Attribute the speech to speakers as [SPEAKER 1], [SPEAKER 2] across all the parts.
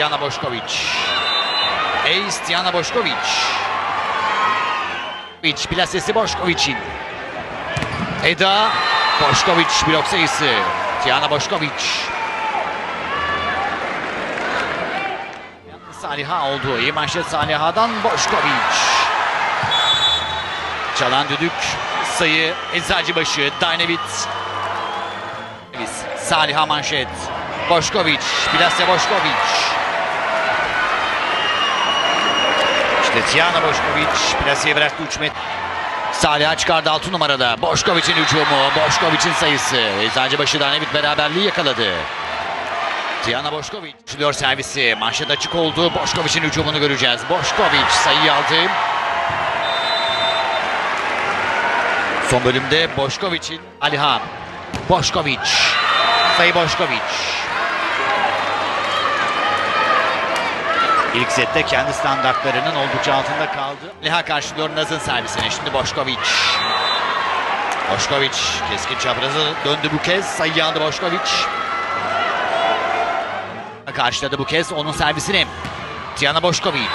[SPEAKER 1] Tijana Bošković. Ace Tijana Bošković. Plasesi Bošković'in. Eda. Bošković blok sayısı. Tijana Bošković. Saliha oldu. İyi manşet Saliha'dan Bošković. Çalan düdük. Sayı Eczacıbaşı. Dynavit. Saliha manşet. Bošković. Plasya Bošković. İşte Tijana Bošković. Plasya'ya bıraktı 3 metre. Saliha çıkardı 6 numarada. Bošković'in hücumu. Bošković'in sayısı. Eczacıbaşı Dynavit beraberliği yakaladı. Tijana Bošković. Şülüyor servisi. Manşet açık oldu. Bošković'in hücumunu göreceğiz. Bošković sayıyı aldı. Son bölümde Bošković'in Alihan. Bošković. Sayı Bošković. İlk sette kendi standartlarının oldukça altında kaldı. Aliha karşılıyor Naz'ın servisine. Şimdi Bošković. Bošković keskin çaprazı döndü bu kez. Sayıyı aldı Bošković. Karşıladı bu kez onun servisini. Tijana Bošković.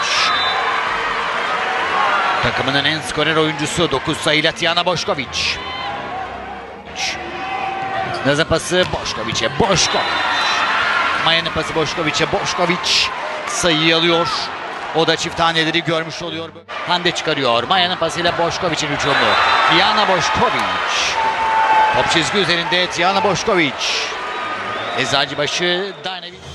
[SPEAKER 1] Takımının en skorer oyuncusu 9 sayıyla Tijana Bošković. Naz'ın pası Bošković'e. Bošković. Maya'nın pası Bošković'e. Bošković sayıyı alıyor. O da çift taneleri görmüş oluyor. Hande çıkarıyor. Maya'nın pasıyla Bošković'in hücumu. Tijana Bošković. Top çizgi üzerinde Tijana Bošković. Eczacıbaşı Dynavit.